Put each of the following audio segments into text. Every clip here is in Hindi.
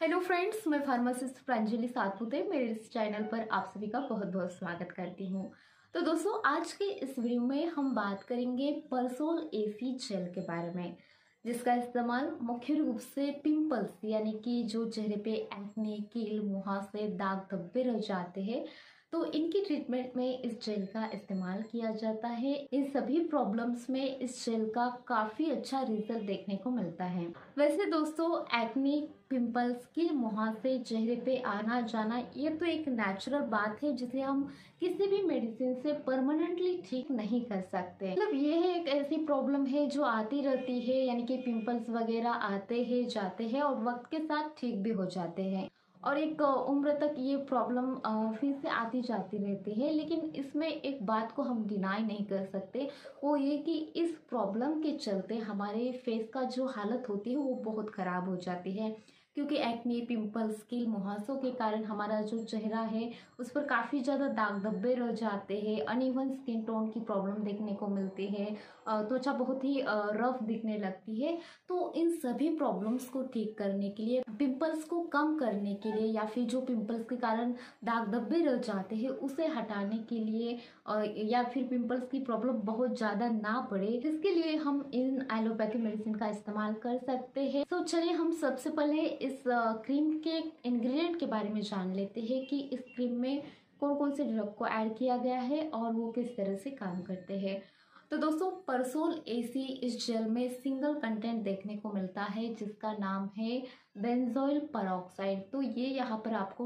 हेलो फ्रेंड्स, मैं फार्मासिस्ट प्रांजलि सातपुते मेरे इस चैनल पर आप सभी का बहुत बहुत स्वागत करती हूँ। तो दोस्तों, आज के इस वीडियो में हम बात करेंगे परसोल एसी जेल के बारे में, जिसका इस्तेमाल मुख्य रूप से पिंपल्स यानी कि जो चेहरे पे एक्ने, कील, मुहासे, दाग धब्बे रह जाते हैं, तो इनकी ट्रीटमेंट में इस जेल का इस्तेमाल किया जाता है। इन सभी प्रॉब्लम्स में इस जेल का काफ़ी अच्छा रिजल्ट देखने को मिलता है। वैसे दोस्तों, एक्ने, पिंपल्स, कील, मुहासे, चेहरे पे आना जाना, ये तो एक नेचुरल बात है जिसे हम किसी भी मेडिसिन से परमानेंटली ठीक नहीं कर सकते। मतलब ये है एक ऐसी प्रॉब्लम है जो आती रहती है, यानी कि पिंपल्स वगैरह आते हैं, जाते हैं और वक्त के साथ ठीक भी हो जाते हैं और एक उम्र तक ये प्रॉब्लम फिर से आती जाती रहती है। लेकिन इसमें एक बात को हम डिनाई नहीं कर सकते, वो ये कि इस प्रॉब्लम के चलते हमारे फेस का जो हालत होती है वो बहुत ख़राब हो जाती है, क्योंकि एक्ने, पिंपल्स, कील, मुहासों के कारण हमारा जो चेहरा है उस पर काफ़ी ज़्यादा दाग धब्बे रह जाते हैं, अनइवन स्किन टोन की प्रॉब्लम देखने को मिलती है, त्वचा बहुत ही रफ दिखने लगती है। तो इन सभी प्रॉब्लम्स को ठीक करने के लिए, पिंपल्स को कम करने के लिए, या फिर जो पिंपल्स के कारण दाग धब्बे रह जाते हैं उसे हटाने के लिए, या फिर पिंपल्स की प्रॉब्लम बहुत ज़्यादा ना बढ़े, इसके लिए हम इन एलोपैथी मेडिसिन का इस्तेमाल कर सकते हैं। तो चलिए हम सबसे पहले इस क्रीम के इंग्रेडिएंट के बारे में जान लेते हैं कि इस क्रीम में कौन कौन से ड्रग को ऐड किया गया है और वो किस तरह से काम करते हैं। तो दोस्तों, परसोल एसी इस जेल में सिंगल कंटेंट देखने को मिलता है जिसका नाम है बेंजोइल पेरोक्साइड। तो ये यहाँ पर आपको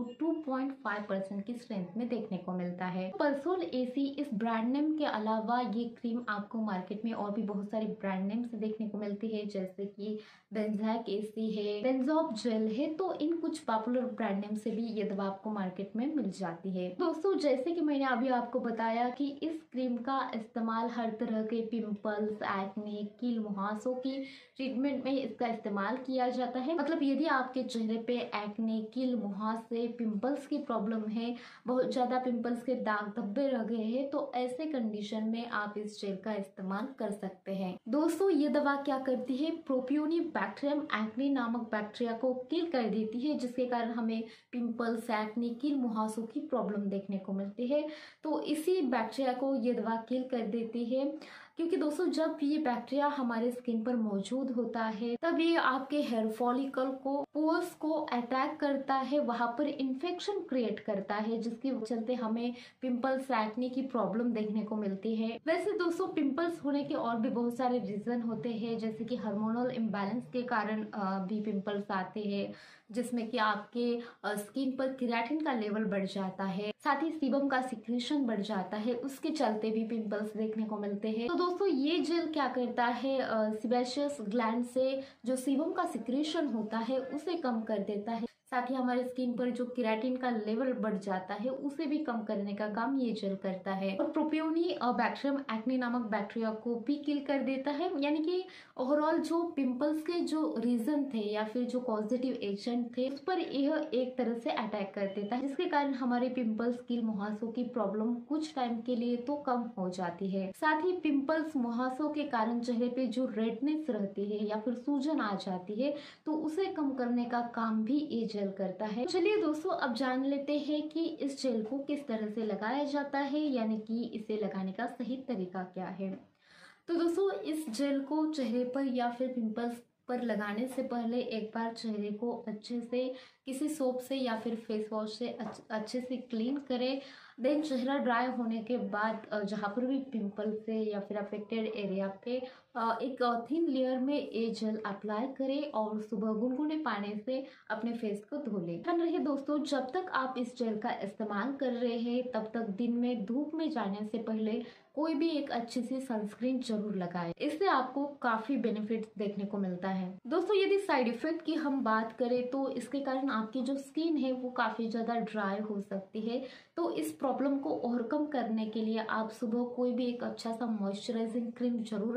2.5% की स्ट्रेंथ में देखने को मिलता है। परसोल एसी इस ब्रांड नेम के अलावा ये क्रीम आपको मार्केट में और भी बहुत सारे ब्रांड नेम से देखने को मिलती है, जैसे कि बेंजैक एसी है, बेंजॉब जेल है। तो इन कुछ पॉपुलर ब्रांड नेम से भी ये दवा आपको मार्केट में मिल जाती है। दोस्तों, जैसे कि मैंने अभी आपको बताया कि इस क्रीम का इस्तेमाल हर तरह के पिंपल्स, एक्ने, कील, मुहासों की ट्रीटमेंट में इसका इस्तेमाल किया जाता है। मतलब यदि आपके चेहरे पे एक्ने, कील, मुहासे, पिंपल्स की प्रॉब्लम है, बहुत ज्यादा पिंपल्स के दाग धब्बे रह गए हैं, तो ऐसे कंडीशन में आप इस जेल का इस्तेमाल कर सकते हैं। दोस्तों, ये दवा क्या करती है, प्रोपियोनी बैक्टीरियम एक्ने नामक बैक्टीरिया को किल कर देती है, जिसके कारण हमें पिंपल्स, एक्ने, कील, मुहासों की प्रॉब्लम देखने को मिलती है। तो इसी बैक्टीरिया को ये दवा किल कर देती है, क्योंकि दोस्तों जब ये बैक्टीरिया हमारे स्किन पर मौजूद होता है तब ये आपके हेयर फॉलिकल को, पोर्स को अटैक करता है, वहां पर इन्फेक्शन क्रिएट करता है, जिसके चलते हमें पिंपल्स, एक्ने की प्रॉब्लम देखने को मिलती है। वैसे दोस्तों, पिंपल्स होने के और भी बहुत सारे रीजन होते हैं, जैसे कि हार्मोनल इम्बैलेंस के कारण भी पिंपल्स आते हैं, जिसमें कि आपके स्किन पर केराटिन का लेवल बढ़ जाता है, साथ ही सीबम का सिक्रीशन बढ़ जाता है, उसके चलते भी पिंपल्स देखने को मिलते हैं। तो दोस्तों, ये जेल क्या करता है, सीबेशियस ग्लैंड से जो सीबम का सिक्रीशन होता है उसे कम कर देता है, साथ ही हमारे स्किन पर जो केराटिन का लेवल बढ़ जाता है उसे भी कम करने का काम ये जेल करता है। और प्रोपियोनी बैक्टीरियम एक्ने नामक बैक्टीरिया को भी किल कर देता है, यानी कि ओवरऑल जो पिंपल्स के जो रीजन थे या फिर जो पॉजिटिव एजेंट थे उस पर यह एक तरह से अटैक कर देता है, जिसके कारण हमारे पिंपल्स, कील, मुहासों की प्रॉब्लम कुछ टाइम के लिए तो कम हो जाती है। साथ ही पिंपल्स, मुहासों के कारण चेहरे पे जो रेडनेस रहती है या फिर सूजन आ जाती है, तो उसे कम करने का काम भी ये जेल करता है। चलिए दोस्तों, अब जान लेते हैं कि इस जेल को किस तरह से लगाया जाता है, यानी कि इसे लगाने का सही तरीका क्या है। तो दोस्तों, इस जेल को चेहरे पर या फिर पिंपल्स पर लगाने से पहले एक बार चेहरे को अच्छे से किसी सोप से या फिर फेस वॉश से अच्छे से क्लीन करें। देन चेहरा ड्राई होने के बाद जहाँ पर भी पिंपल्स है या फिर अफेक्टेड एरिया पे एक थिन लेयर में ये जेल अप्लाई करें और सुबह गुनगुने पानी से अपने फेस को धो लें। ध्यान रहे दोस्तों, जब तक आप इस जेल का इस्तेमाल कर रहे हैं तब तक दिन में धूप में जाने से पहले कोई भी एक अच्छी सी सनस्क्रीन जरूर लगाएं। इससे आपको काफी बेनिफिट्स देखने को मिलता है। दोस्तों, यदि साइड इफेक्ट की हम बात करें तो इसके कारण आपकी जो स्किन है वो काफी ज्यादा ड्राई हो सकती है। तो इस प्रॉब्लम को ओवरकम करने के लिए आप सुबह कोई भी एक अच्छा सा मॉइस्चराइजिंग क्रीम जरूर अप्लाई करें।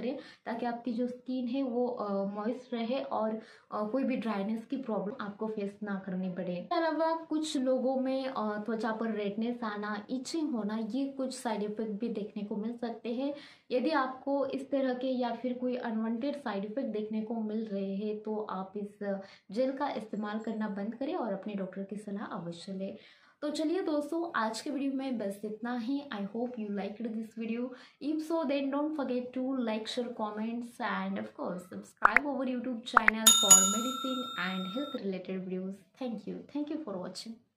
करें, ताकि आपकी जो स्किन है वो मॉइस्ट रहे और कोई भी ड्राइनेस की प्रॉब्लम आपको फेस ना करनी पड़े। इसके अलावा कुछ लोगों में त्वचा पर रेडनेस आना, इचिंग होना, ये कुछ साइड इफेक्ट भी देखने को मिल सकते हैं। यदि आपको इस तरह के या फिर कोई अनवांटेड साइड इफेक्ट देखने को मिल रहे हैं तो आप इस जेल का इस्तेमाल करना बंद करें और अपने डॉक्टर की सलाह अवश्य लें। तो चलिए दोस्तों, आज के वीडियो में बस इतना ही। I hope you liked this video. If so then don't forget to like, share, comments and of course subscribe our YouTube channel for medicine and health related videos. Thank you for watching.